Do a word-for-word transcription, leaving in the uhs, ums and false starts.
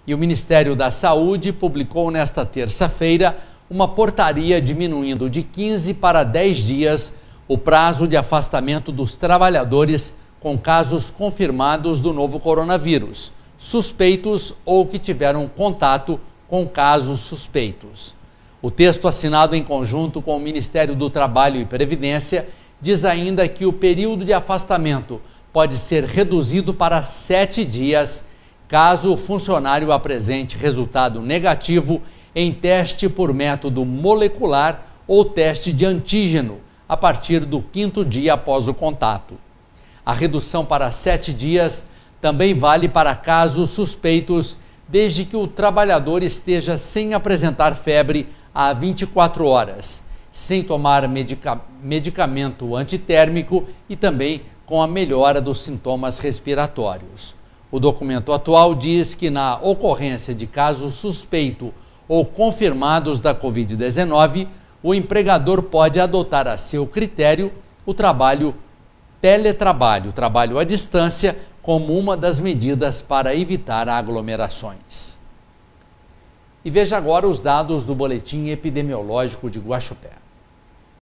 E o Ministério da Saúde publicou nesta terça-feira uma portaria diminuindo de quinze para dez dias o prazo de afastamento dos trabalhadores com casos confirmados do novo coronavírus, suspeitos ou que tiveram contato com casos suspeitos. O texto, assinado em conjunto com o Ministério do Trabalho e Previdência, diz ainda que o período de afastamento pode ser reduzido para sete dias, caso o funcionário apresente resultado negativo em teste por método molecular ou teste de antígeno, a partir do quinto dia após o contato. A redução para sete dias também vale para casos suspeitos, desde que o trabalhador esteja sem apresentar febre há vinte e quatro horas, sem tomar medica- medicamento antitérmico e também com a melhora dos sintomas respiratórios. O documento atual diz que, na ocorrência de casos suspeito ou confirmados da covid dezenove, o empregador pode adotar a seu critério o trabalho teletrabalho, trabalho à distância, como uma das medidas para evitar aglomerações. E veja agora os dados do Boletim Epidemiológico de Guaxupé.